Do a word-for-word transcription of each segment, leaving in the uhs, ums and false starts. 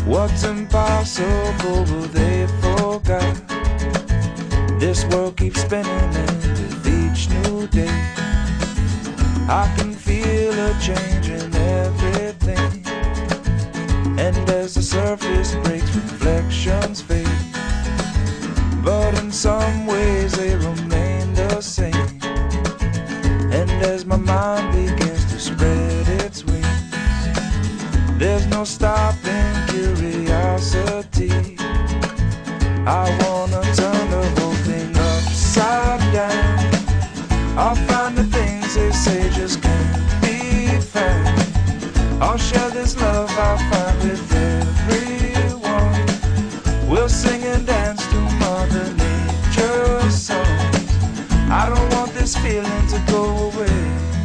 What's impossible they forgot. This world keeps spinning, and with each new day I can feel a change in everything. And as the surface breaks, reflections fade, but in some ways they remain the same. And as my mind begins to spread its wings, there's no stopping curiosity. I wanna turn the whole thing upside down. I'll find the things they say just can't be found. I'll share this love I find with everyone. We'll sing and dance to Mother Nature's songs. I don't want this feeling to go away.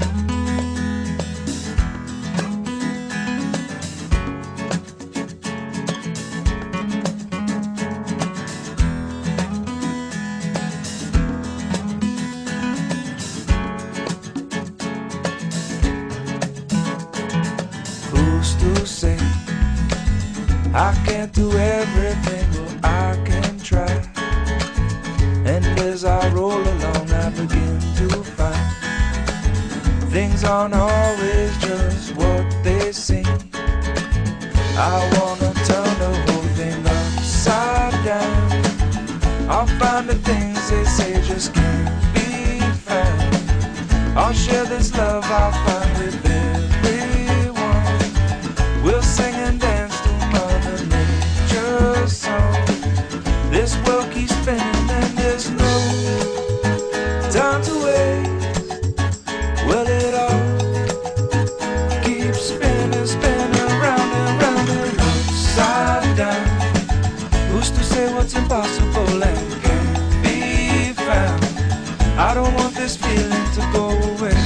To say I can't do everything, but I can try. And as I roll along, I begin to find things aren't always just what they seem. I wanna turn the whole thing upside down. I'll find the things they say just can't be found. I'll share this love I find with everyone. We'll sing and dance to Mother Nature's song. This world keeps spinning and there's no time to waste. Well, it all keeps spinning, spinning round and round and upside down. Who's to say what's impossible and can't be found? I don't want this feeling to go away.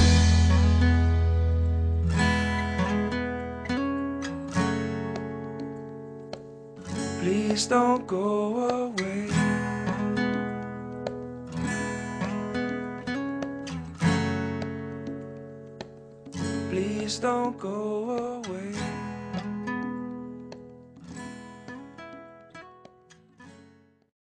Please don't go away. Please don't go away.